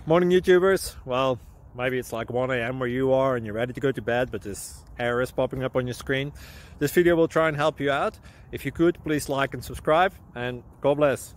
Morning YouTubers. Well, maybe it's like 1 a.m. where you are and you're ready to go to bed, but this error is popping up on your screen. This video will try and help you out. If you could, please like and subscribe, and God bless.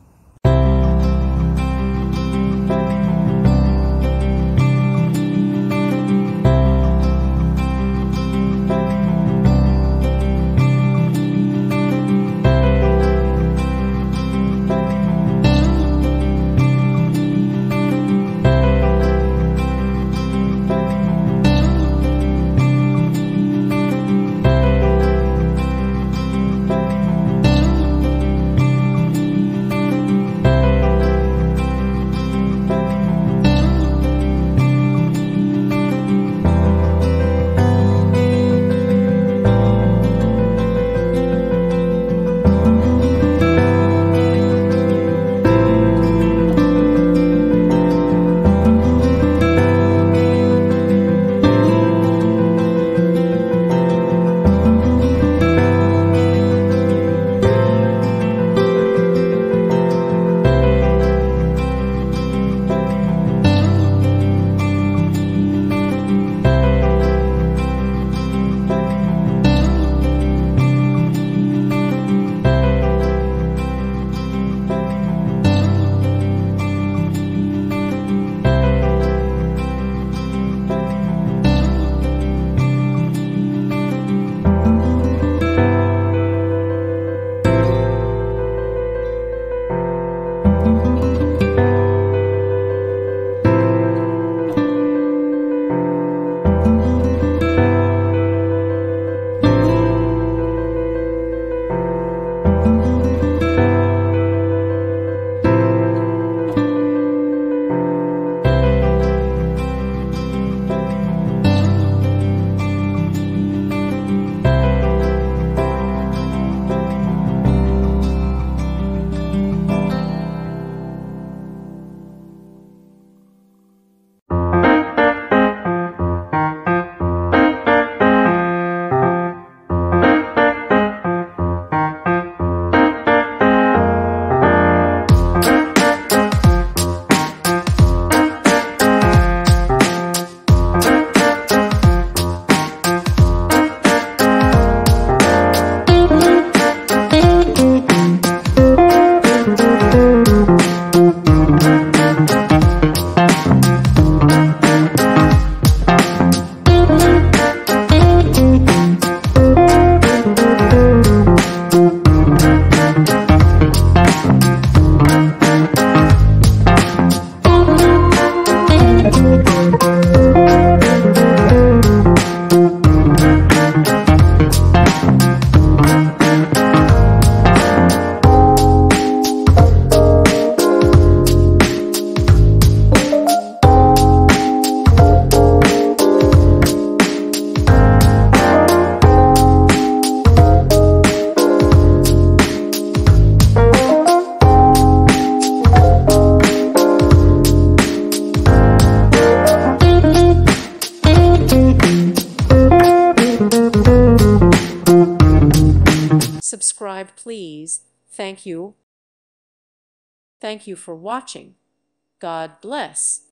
Subscribe, please. Thank you. Thank you for watching. God bless.